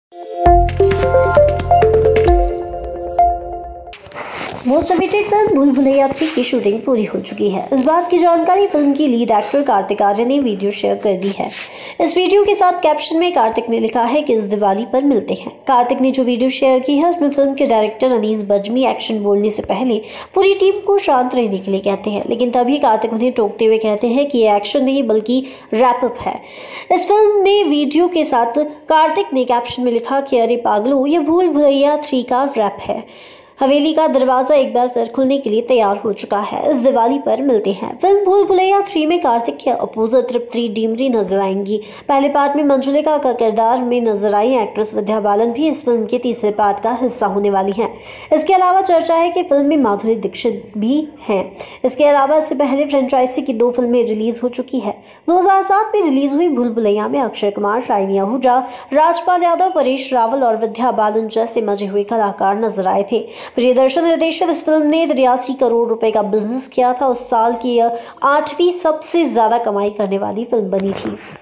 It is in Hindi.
मोस्ट अवेटेड फिल्म भूल भुलैया 3 की शूटिंग पूरी हो चुकी है। इस बात की जानकारी फिल्म की लीड एक्टर कार्तिक आर्यन ने वीडियो शेयर कर दी है। इस वीडियो के साथ कैप्शन में कार्तिक ने लिखा है कि इस दिवाली पर मिलते हैं। कार्तिक ने जो वीडियो शेयर की है उसमें फिल्म के डायरेक्टर अनीस बज्मी एक्शन बोलने से पहले पूरी टीम को शांत रहने के लिए कहते हैं, लेकिन तभी कार्तिक उन्हें टोकते हुए कहते हैं कि ये एक्शन नहीं बल्कि रैप अप है। इस फिल्म में वीडियो के साथ कार्तिक ने कैप्शन में लिखा कि अरे पागलो, ये भूल भुलैया 3 का रैप है। हवेली का दरवाजा एक बार फिर खुलने के लिए तैयार हो चुका है। इस दिवाली पर मिलते हैं। फिल्म भूल भुलैया 3 में कार्तिक के अपोजिट तृप्ति डिमरी नजर आएंगी। पहले पार्ट में मंजुलिका का किरदार में नजर आई एक्ट्रेस विद्या बालन भी इस फिल्म के तीसरे पार्ट का हिस्सा होने वाली हैं। इसके अलावा चर्चा है कि फिल्म में माधुरी दीक्षित भी हैं। इसके अलावा इससे पहले फ्रेंचाइजी की 2 फिल्में रिलीज हो चुकी है। 2007 में रिलीज हुई भूल भुलैया में अक्षय कुमार, शाइनी आहूजा, राजपाल यादव, परेश रावल और विद्या बालन जैसे मजे हुए कलाकार नजर आए थे। प्रियदर्शन निर्देशित इस फिल्म ने 83 करोड़ रुपए का बिजनेस किया था। उस साल की यह 8वीं सबसे ज्यादा कमाई करने वाली फिल्म बनी थी।